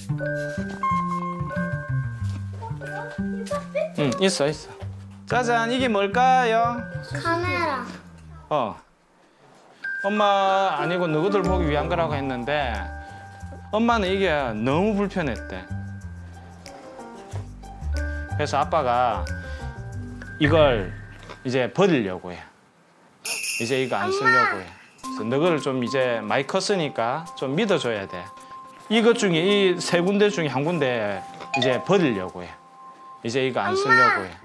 응, 있어. 짜잔, 이게 뭘까요? 카메라. 엄마 아니고 누구들 보기 위한 거라고 했는데 엄마는 이게 너무 불편했대. 그래서 아빠가 이걸 이제 버리려고 해. 이제 이거 안 쓰려고 해. 그래서 너를 좀 이제 많이 컸으니까 좀 믿어줘야 돼. 이것 중에 이 세 군데 중에 한 군데 이제 버리려고 해. 이제 이거 안 쓰려고 해.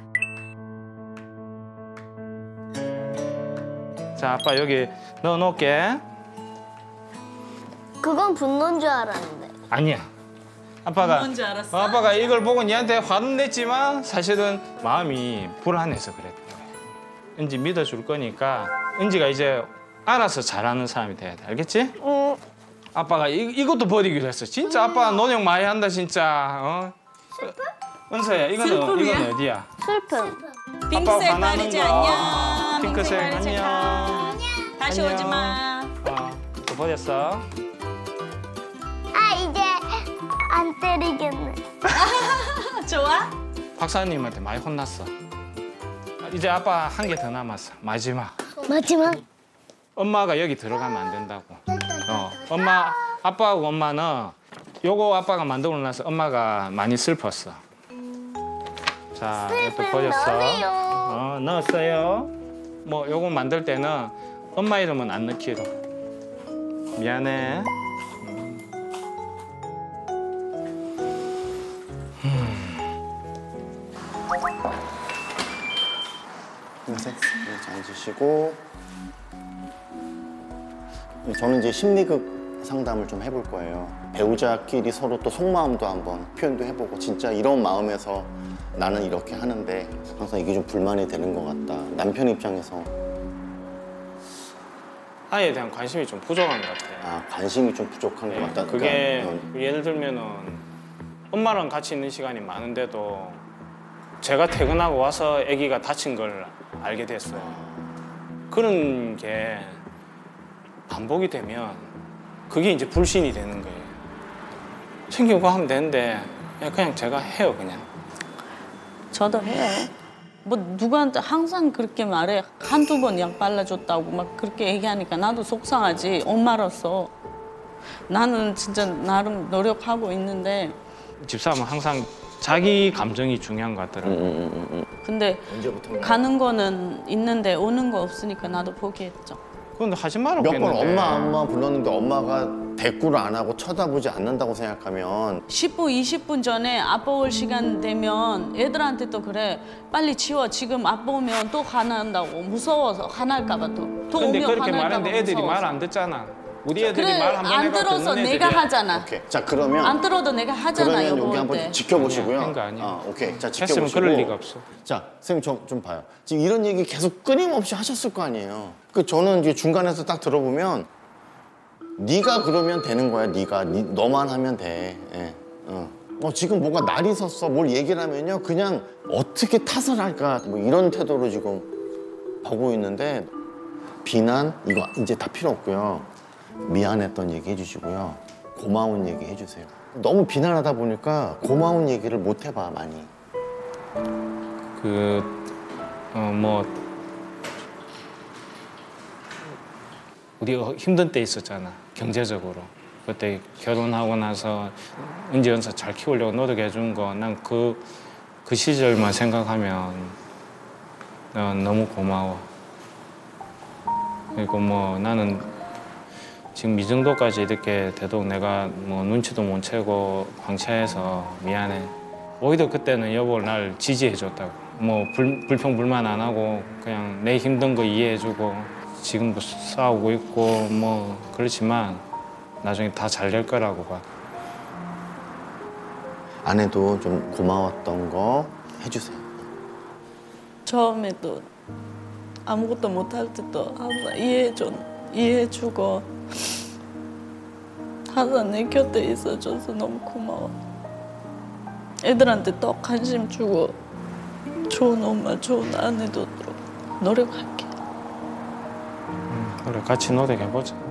자, 아빠 여기 넣어놓을게. 그건 분노인 줄 알았는데. 아니야. 아빠가 뭔지 알았어? 아빠가 이걸 보고 니한테 화는 냈지만 사실은 마음이 불안해서 그랬던 거야. 은지 믿어줄 거니까 은지가 이제 알아서 잘하는 사람이 돼야 돼. 알겠지? 응. 아빠가 이것도 버리기로 했어. 진짜 아빠 노력 많이 한다 진짜. 은서야 이거는 어디야? 슬픔. 핑크색 화나는 가리지 거. 안녕. 핑크색 가리지 안녕. 가. 다시 안녕. 오지 마. 또 버렸어. 아, 이제 안 때리겠네. 좋아? 박사님한테 많이 혼났어. 이제 아빠 한 개 더 남았어. 마지막. 마지막. 엄마가 여기 들어가면 안 된다고. 아빠하고 엄마는 요거 아빠가 만들고 나서 엄마가 많이 슬펐어. 자, 이것도 버렸어. 넣었어요. 뭐 요거 만들 때는 엄마 이름은 안 넣기로. 미안해. 흰색 이렇게 앉으시고 저는 이제 심리극 상담을 좀 해볼 거예요. 배우자끼리 서로 또 속마음도 한번 표현도 해보고 진짜 이런 마음에서 나는 이렇게 하는데 항상 이게 좀 불만이 되는 것 같다. 남편 입장에서 아이에 대한 관심이 좀 부족한 것 같아. 관심이 좀 부족한 것 같다. 그게 그러니까, 예를 들면은 엄마랑 같이 있는 시간이 많은데도 제가 퇴근하고 와서 아기가 다친 걸 알게 됐어요. 그런 게 반복이 되면 그게 이제 불신이 되는 거예요. 챙기고 하면 되는데 그냥 제가 해요, 그냥. 저도 해요. 뭐 누구한테 항상 그렇게 말해. 한두 번 약 발라줬다고 막 그렇게 얘기하니까 나도 속상하지. 엄마로서. 나는 진짜 나름 노력하고 있는데 집사람은 항상 자기 감정이 중요한 것 같더라고요. 근데 가는 거는 있는데 오는 거 없으니까 나도 포기했죠. 그런데 하지 말라고 몇 번 했는데. 엄마 불렀는데 엄마가 대꾸를 안 하고 쳐다보지 않는다고 생각하면 10분, 20분 전에 아빠 올 시간 되면 애들한테 또 그래. 빨리 치워. 지금 아빠 오면 또 화난다고. 무서워서 화날까 봐 또. 또 근데 오면 그렇게 화날까 봐 말했는데 애들이 무서워서. 말 안 듣잖아. 우리 애들이 그래, 말 한 번 안 해가 들어서 듣는 내가 애들이야. 하잖아. 오케이. 자 그러면 안 들어도 내가 하잖아, 그러면 여보. 여기 한번 때. 지켜보시고요. 아니야, 그런 거 아니야. 오케이. 자 했으면 지켜보시고. 그럴 리가 없어. 자 선생님 좀 봐요. 지금 이런 얘기 계속 끊임없이 하셨을 거 아니에요. 저는 이제 중간에서 딱 들어보면 네가 그러면 되는 거야. 너만 하면 돼. 예. 지금 뭐가 날이 섰어. 뭘 얘기를 하면요. 그냥 어떻게 탓을 할까. 뭐 이런 태도로 지금 보고 있는데 비난 이거 이제 다 필요 없고요. 미안했던 얘기 해주시고요. 고마운 얘기 해주세요. 너무 비난하다 보니까 고마운 얘기를 못 해봐 많이. 뭐 우리가 힘든 때 있었잖아, 경제적으로. 그때 결혼하고 나서 은지 연서 잘 키우려고 노력해 준 거, 난 그 시절만 생각하면 너무 고마워. 그리고 뭐 나는 지금 이 정도까지 이렇게 돼도 내가 뭐 눈치도 못 채고 방치해서 미안해. 오히려 그때는 여보가 날 지지해줬다고. 뭐 불평 불만 안 하고 그냥 내 힘든 거 이해해주고 지금도 싸우고 있고 뭐 그렇지만 나중에 다 잘 될 거라고 봐. 아내도 좀 고마웠던 거 해주세요. 처음에도 아무것도 못할 때도 항상 이해해주고 항상 내 곁에 있어줘서 너무 고마워. 애들한테 더 관심 주고 좋은 엄마, 좋은 아내 되도록 노력할게. 그래, 같이 노력해보자.